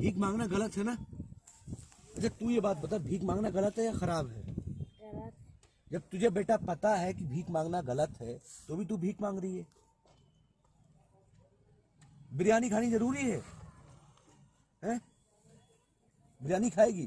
भीख मांगना गलत है ना? अच्छा तू ये बात बता, भीख मांगना गलत है या खराब है? गलत। जब तुझे बेटा पता है कि भीख मांगना गलत है तो भी तू भीख मांग रही है। बिरयानी खानी जरूरी है? हैं? बिरयानी खाएगी?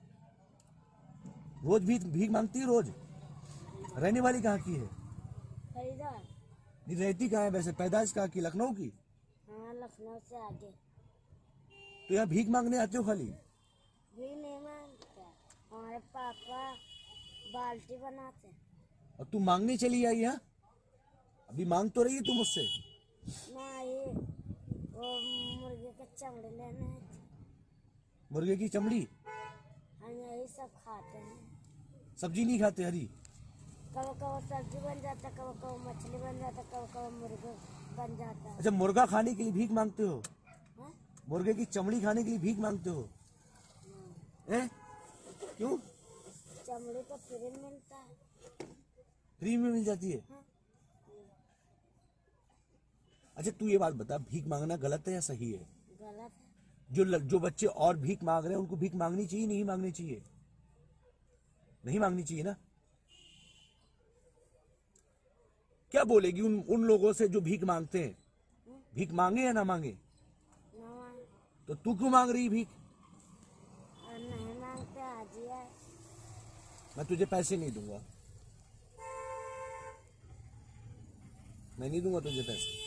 रोज भीख मांगती है रोज? रहने वाली कहाँ की है? फरीदाबाद। नहीं रहती कहाँ है वैसे? पैदाइश कहाँ की? लखनऊ की? हाँ, लखनऊ से आगे। तो यहाँ भीख मांगने आते हो खाली? भी नहीं मांगते, हमारे पापा बाल्टी बनाते। और तू मांगने चली आई यहाँ? अभी मांग तो रही है तू मुझसे? ना, ये वो मुर्गे के चमड़े लेने आए थे। मुर्गे की चमड़ी? हम यही सब खाते हैं। सब्जी नहीं खाते हरी? कभी कभी सब्जी बन जाता, कभी कभी मछली बन जाता, कभी कभी मुर्गा बन जाता है। अच्छा मुर्गा खाने के लिए भीख मांगते हो? हाँ? मुर्गे की चमड़ी खाने के लिए भीख मांगते हो? हैं? क्यों? चमड़ी तो फ्री मिलता है। फ्री में मिल जाती है? हाँ? अच्छा तू ये बात बता, भीख मांगना गलत है या सही है? गलत है। जो बच्चे और भीख मांग रहे हैं उनको भीख मांगनी चाहिए नहीं मांगनी चाहिए? नहीं मांगनी चाहिए ना? क्या बोलेगी उन लोगों से जो भीख मांगते हैं? भीख मांगे या ना मांगे? ना मांग। तो तू क्यों मांग रही भीख? और नहीं मांगते आज ही है। मैं तुझे पैसे नहीं दूंगा, मैं नहीं दूंगा तुझे पैसे।